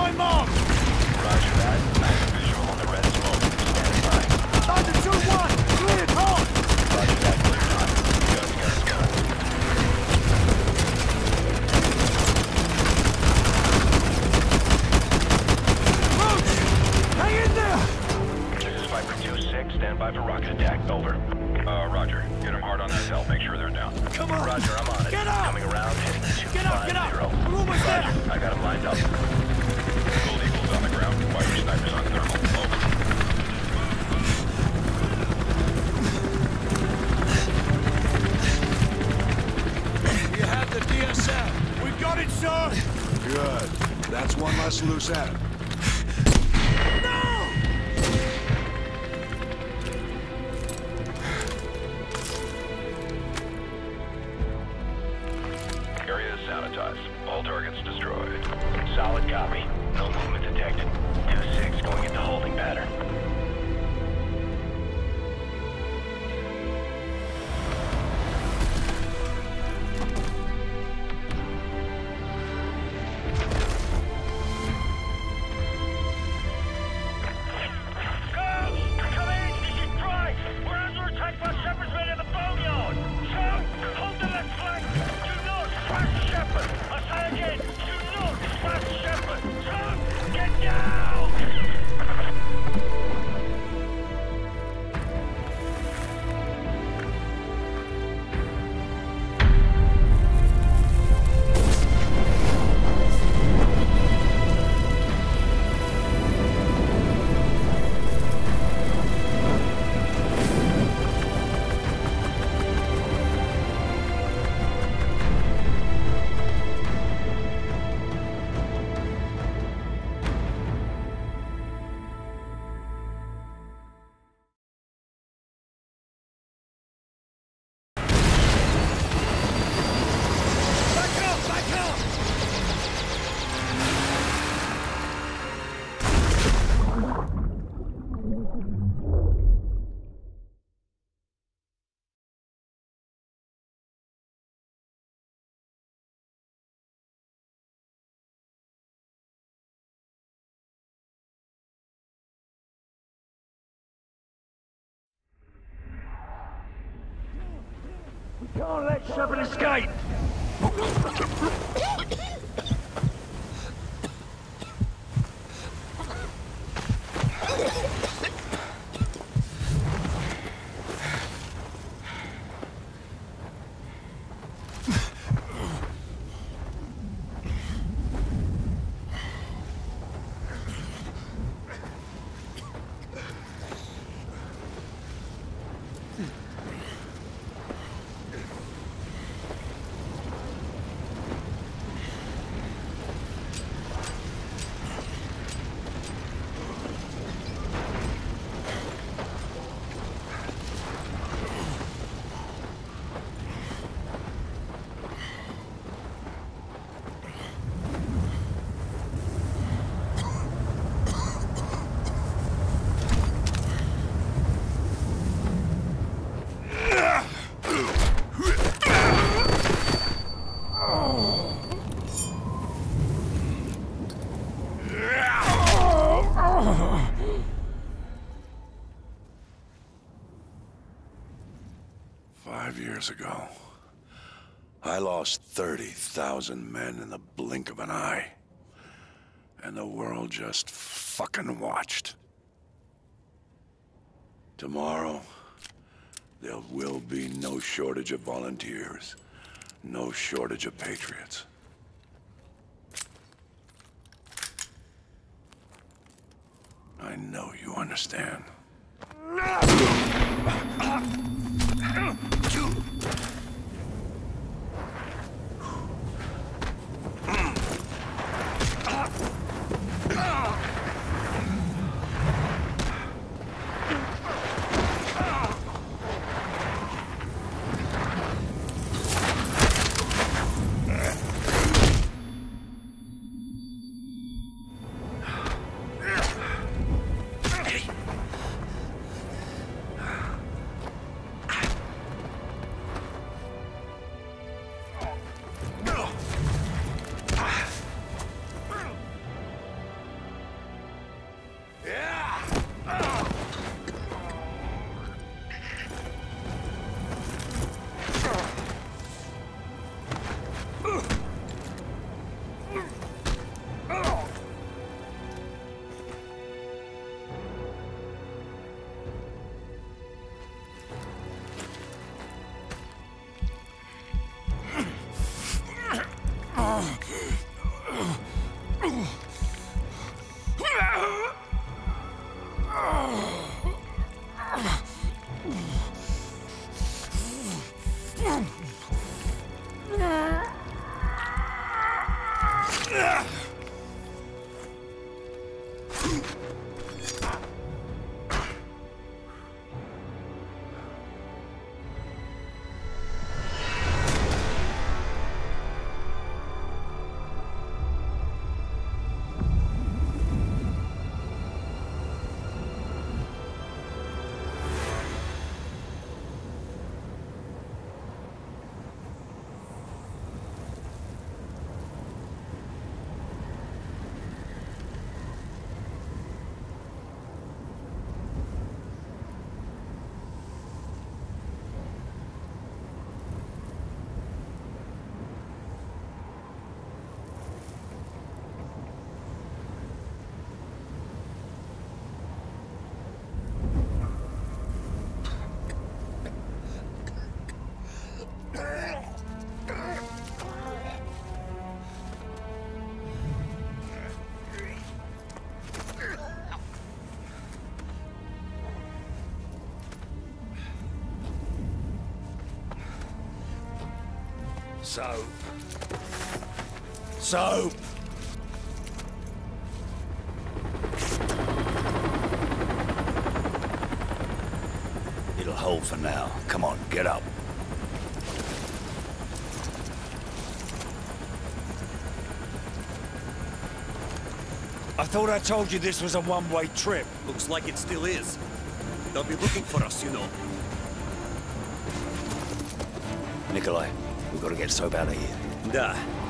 my mark! Roger that. I have a visual on the red smoke. Stand by. Thunder 2-1! Cleared hard! Roger that. Clear hot. Guns. Roach! Hang in there! This is Viper 2-6. Stand by for rocket attack. Over. Roger. Get them hard on that cell. Make sure they're down. Come on! Roger, I'm on it. Get up! Coming around, heading to Get up! 250. We're almost there! Roger. I got them lined up. Gold Eagles on the ground. Viper snipers on thermal. Over. You have the DSL. We got it, sir! Good. That's one less loose end. No! Area is sanitized. All targets destroyed. Solid copy. No movement detected. 2-6 going into holding pattern. Back up! 5 years ago, I lost 30,000 men in the blink of an eye. And the world just fucking watched. Tomorrow, there will be no shortage of volunteers, no shortage of patriots. I know you understand. Soap! It'll hold for now. Come on, get up. I thought I told you this was a one-way trip. Looks like it still is. They'll be looking for us, you know. Nikolai, we've got to get Soap out of here. Да,